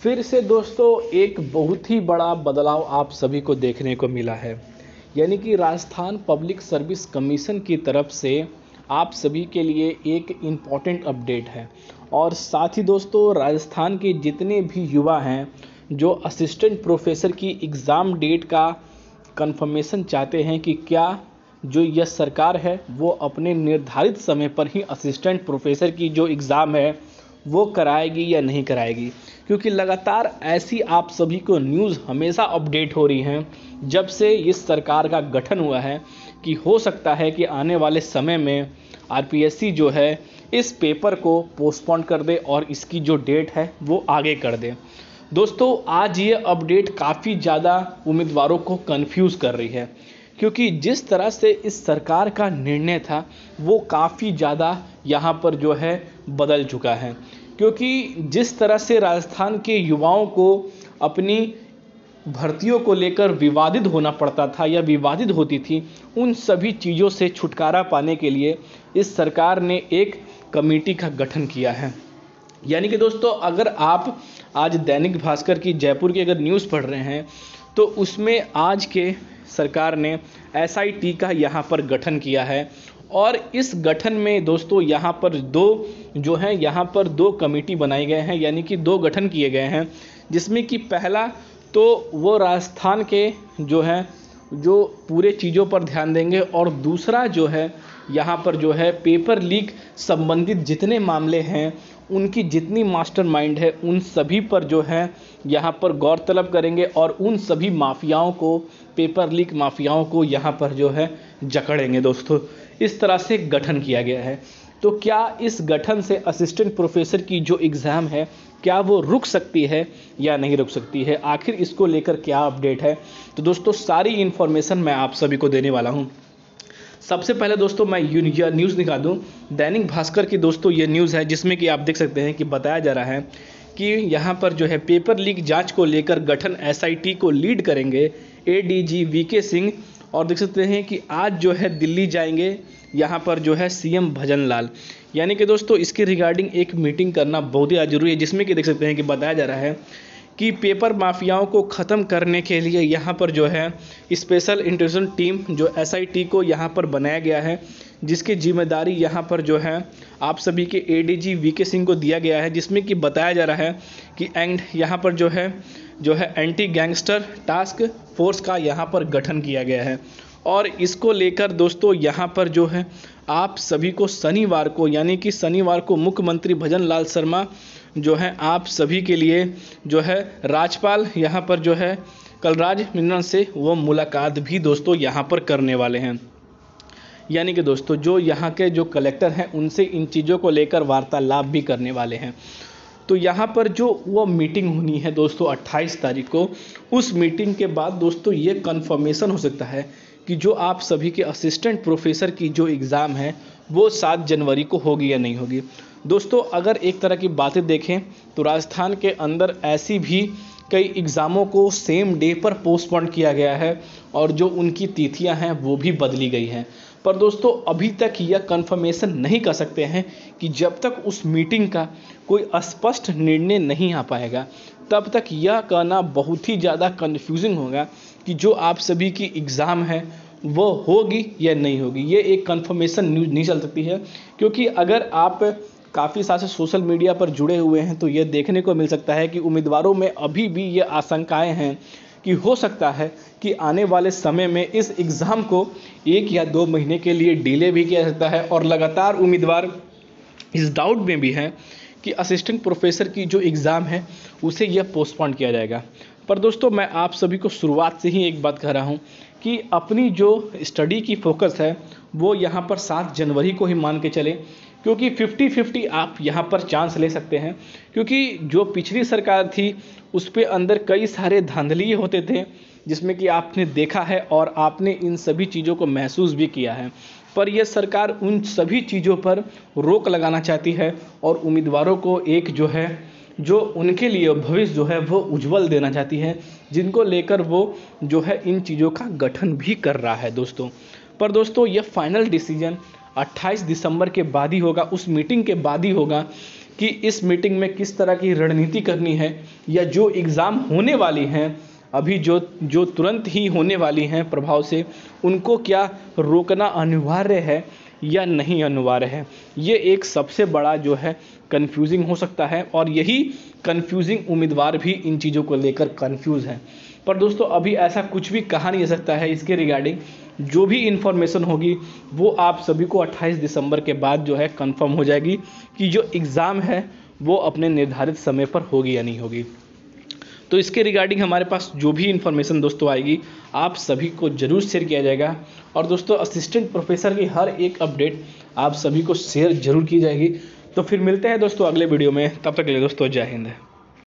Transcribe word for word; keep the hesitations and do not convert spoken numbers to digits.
फिर से दोस्तों एक बहुत ही बड़ा बदलाव आप सभी को देखने को मिला है, यानी कि राजस्थान पब्लिक सर्विस कमीशन की तरफ से आप सभी के लिए एक इम्पॉर्टेंट अपडेट है। और साथ ही दोस्तों राजस्थान के जितने भी युवा हैं जो असिस्टेंट प्रोफेसर की एग्ज़ाम डेट का कंफर्मेशन चाहते हैं कि क्या जो यह सरकार है वो अपने निर्धारित समय पर ही असिस्टेंट प्रोफेसर की जो एग्ज़ाम है वो कराएगी या नहीं कराएगी, क्योंकि लगातार ऐसी आप सभी को न्यूज़ हमेशा अपडेट हो रही हैं जब से इस सरकार का गठन हुआ है कि हो सकता है कि आने वाले समय में आरपीएससी जो है इस पेपर को पोस्टपोन कर दे और इसकी जो डेट है वो आगे कर दे। दोस्तों आज ये अपडेट काफ़ी ज़्यादा उम्मीदवारों को कंफ्यूज कर रही है, क्योंकि जिस तरह से इस सरकार का निर्णय था वो काफ़ी ज़्यादा यहाँ पर जो है बदल चुका है। क्योंकि जिस तरह से राजस्थान के युवाओं को अपनी भर्तियों को लेकर विवादित होना पड़ता था या विवादित होती थी, उन सभी चीज़ों से छुटकारा पाने के लिए इस सरकार ने एक कमेटी का गठन किया है। यानी कि दोस्तों अगर आप आज दैनिक भास्कर की जयपुर की अगर न्यूज़ पढ़ रहे हैं तो उसमें आज के सरकार ने एसआईटी का यहाँ पर गठन किया है। और इस गठन में दोस्तों यहाँ पर दो जो हैं यहाँ पर दो कमेटी बनाई गए हैं, यानी कि दो गठन किए गए हैं, जिसमें कि पहला तो वो राजस्थान के जो हैं जो पूरे चीज़ों पर ध्यान देंगे, और दूसरा जो है यहाँ पर जो है पेपर लीक संबंधित जितने मामले हैं उनकी जितनी मास्टरमाइंड है उन सभी पर जो है यहाँ पर गौर तलब करेंगे और उन सभी माफियाओं को, पेपर लीक माफियाओं को यहाँ पर जो है जकड़ेंगे। दोस्तों इस तरह से गठन किया गया है। तो क्या इस गठन से असिस्टेंट प्रोफेसर की जो एग्ज़ाम है क्या वो रुक सकती है या नहीं रुक सकती है, आखिर इसको लेकर क्या अपडेट है, तो दोस्तों सारी इन्फॉर्मेशन मैं आप सभी को देने वाला हूँ। सबसे पहले दोस्तों मैं यह न्यूज़ दिखा दूं, दैनिक भास्कर की दोस्तों ये न्यूज़ है जिसमें कि आप देख सकते हैं कि बताया जा रहा है कि यहाँ पर जो है पेपर लीक जांच को लेकर गठन एसआईटी को लीड करेंगे एडीजी वीके सिंह। और देख सकते हैं कि आज जो है दिल्ली जाएंगे यहाँ पर जो है सीएम भजन लाल, यानी कि दोस्तों इसके रिगार्डिंग एक मीटिंग करना बहुत ही ज़रूरी है, जिसमें कि देख सकते हैं कि बताया जा रहा है कि पेपर माफियाओं को ख़त्म करने के लिए यहाँ पर जो है स्पेशल इंटेलिजेंस टीम जो एसआईटी को यहाँ पर बनाया गया है, जिसकी जिम्मेदारी यहाँ पर जो है आप सभी के एडीजी वीके सिंह को दिया गया है, जिसमें कि बताया जा रहा है कि एंड यहाँ पर जो है जो है एंटी गैंगस्टर टास्क फोर्स का यहाँ पर गठन किया गया है। और इसको लेकर दोस्तों यहाँ पर जो है आप सभी को शनिवार को, यानी कि शनिवार को मुख्यमंत्री भजन लाल शर्मा जो है आप सभी के लिए जो है राज्यपाल यहाँ पर जो है कलराज मिश्र से वो मुलाकात भी दोस्तों यहाँ पर करने वाले हैं। यानी कि दोस्तों जो यहाँ के जो कलेक्टर हैं उनसे इन चीज़ों को लेकर वार्तालाप भी करने वाले हैं। तो यहाँ पर जो वो मीटिंग होनी है दोस्तों अट्ठाईस तारीख को, उस मीटिंग के बाद दोस्तों ये कन्फर्मेशन हो सकता है कि जो आप सभी के असिस्टेंट प्रोफेसर की जो एग्ज़ाम है वो सात जनवरी को होगी या नहीं होगी। दोस्तों अगर एक तरह की बातें देखें तो राजस्थान के अंदर ऐसी भी कई एग्ज़ामों को सेम डे पर पोस्टपोन किया गया है और जो उनकी तिथियां हैं वो भी बदली गई हैं। पर दोस्तों अभी तक यह कंफर्मेशन नहीं कर सकते हैं कि जब तक उस मीटिंग का कोई स्पष्ट निर्णय नहीं आ पाएगा तब तक यह कहना बहुत ही ज़्यादा कन्फ्यूजिंग होगा कि जो आप सभी की एग्ज़ाम है वो होगी या नहीं होगी। ये एक कंफर्मेशन न्यूज़ नहीं चल सकती है, क्योंकि अगर आप काफ़ी साल से सोशल मीडिया पर जुड़े हुए हैं तो ये देखने को मिल सकता है कि उम्मीदवारों में अभी भी ये आशंकाएं हैं कि हो सकता है कि आने वाले समय में इस एग्ज़ाम को एक या दो महीने के लिए डिले भी किया जा सकता है। और लगातार उम्मीदवार इस डाउट में भी हैं कि असिस्टेंट प्रोफेसर की जो एग्ज़ाम है उसे यह पोस्टपोन किया जाएगा। पर दोस्तों मैं आप सभी को शुरुआत से ही एक बात कह रहा हूँ कि अपनी जो स्टडी की फोकस है वो यहाँ पर सात जनवरी को ही मान के चले, क्योंकि फिफ्टी फिफ्टी आप यहाँ पर चांस ले सकते हैं। क्योंकि जो पिछली सरकार थी उस पे अंदर कई सारे धांधली होते थे, जिसमें कि आपने देखा है और आपने इन सभी चीज़ों को महसूस भी किया है। पर यह सरकार उन सभी चीज़ों पर रोक लगाना चाहती है और उम्मीदवारों को एक जो है जो उनके लिए भविष्य जो है वो उज्जवल देना चाहती है, जिनको लेकर वो जो है इन चीज़ों का गठन भी कर रहा है दोस्तों। पर दोस्तों ये फाइनल डिसीजन अट्ठाईस दिसंबर के बाद ही होगा, उस मीटिंग के बाद ही होगा कि इस मीटिंग में किस तरह की रणनीति करनी है, या जो एग्ज़ाम होने वाली हैं अभी जो जो तुरंत ही होने वाली हैं प्रभाव से, उनको क्या रोकना अनिवार्य है या नहीं अनिवार्य है। ये एक सबसे बड़ा जो है कन्फ्यूजिंग हो सकता है, और यही कन्फ्यूजिंग उम्मीदवार भी इन चीज़ों को लेकर कन्फ्यूज़ हैं। पर दोस्तों अभी ऐसा कुछ भी कहा नहीं जा सकता है इसके रिगार्डिंग। जो भी इन्फॉर्मेशन होगी वो आप सभी को अट्ठाईस दिसंबर के बाद जो है कंफर्म हो जाएगी कि जो एग्ज़ाम है वो अपने निर्धारित समय पर होगी या नहीं होगी। तो इसके रिगार्डिंग हमारे पास जो भी इन्फॉर्मेशन दोस्तों आएगी आप सभी को ज़रूर शेयर किया जाएगा। और दोस्तों असिस्टेंट प्रोफेसर की हर एक अपडेट आप सभी को शेयर जरूर की जाएगी। तो फिर मिलते हैं दोस्तों अगले वीडियो में, तब तक के लिए दोस्तों जय हिंद।